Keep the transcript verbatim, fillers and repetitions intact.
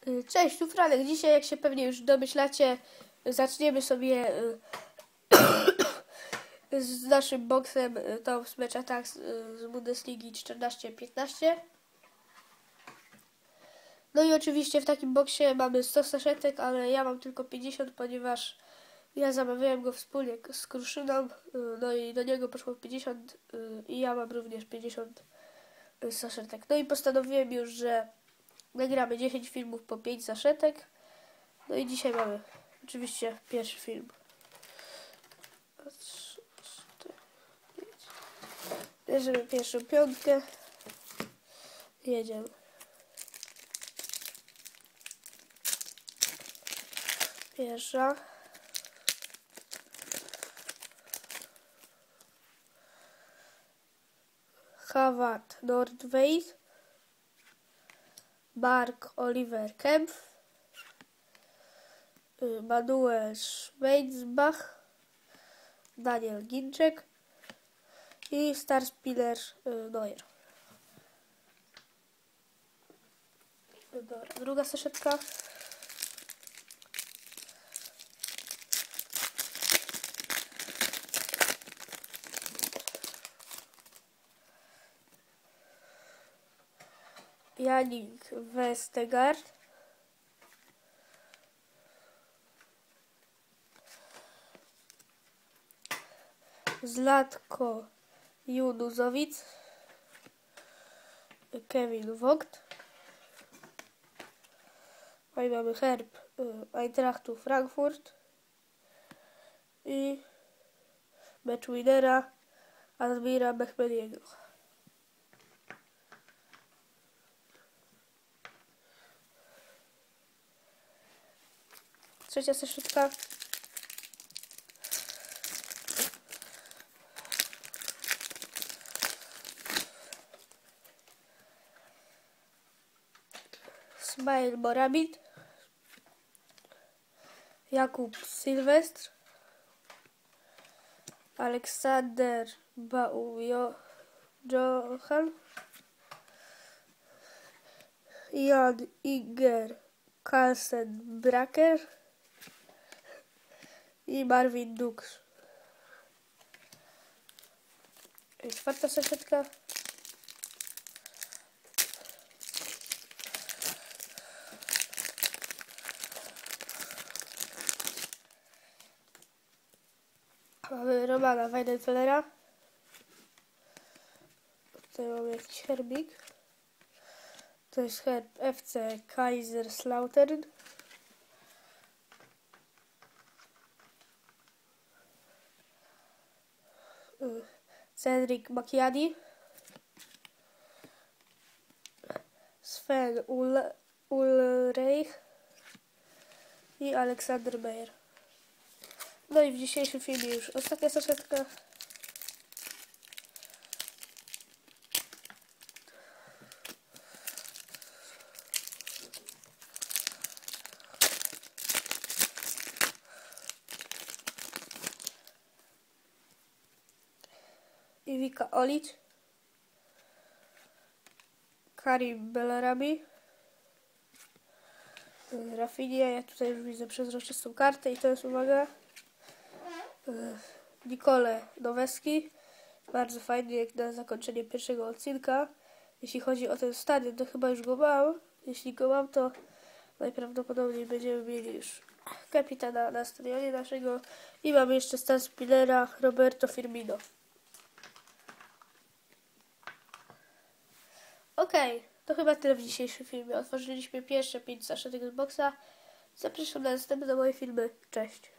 Y, Cześć, tu Franek. Dzisiaj, jak się pewnie już domyślacie, zaczniemy sobie y, z naszym boksem y, tą Match Attack z, y, z Bundesligi czternaście piętnaście. No i oczywiście w takim boksie mamy sto saszetek, ale ja mam tylko pięćdziesiąt, ponieważ ja zamawiałem go wspólnie z Kruszyną, y, no i do niego poszło pięćdziesiąt y, i ja mam również pięćdziesiąt saszetek. No i postanowiłem już, że nagramy dziesięć filmów po pięć saszetek. No i dzisiaj mamy oczywiście pierwszy film. Bierzemy pierwszą piątkę. Jedziemy. Pierwsza. Howard Nordweis. Mark Oliver Kempf. Manuel Schweinsbach. Daniel Ginczek. I Starspiller Neuer. Dobra, druga saszetka. Jannik Vestergaard. Zlatko Junuzovic. Kevin Vogt. Tutaj mamy herb Eintrachtu Frankfurt. I mecz winnera Admira Mechmeliego. Trzecia saszetka. Smail Moramid. Jakub Sylwestr. Aleksander Baujohan. Jan Inger Carlsen Bracker. I Marvin Dux. I czwarta saszetka. Mamy Romana Weidenfellera. Tutaj mamy jakiś herbik. To jest herb F C Kaiserslautern. Cedric Macchiani. Sven Ul Ulreich. I Aleksander Meyer. No i w dzisiejszym filmie już ostatnia saszetka. Iwika Olic. Karim Bellarami. Rafinha, ja tutaj już widzę przezroczystą kartę i to jest, uwaga, Nicole Noweski. Bardzo fajny jak na zakończenie pierwszego odcinka. Jeśli chodzi o ten stadion, to chyba już go mam. Jeśli go mam, to najprawdopodobniej będziemy mieli już kapitana na stadionie naszego. I mamy jeszcze Stan Spillera, Roberto Firmino. Okej, okay, to chyba tyle w dzisiejszym filmie. Otworzyliśmy pierwsze pięć saszetek z boxa. Zapraszam na następne moje filmy. Cześć!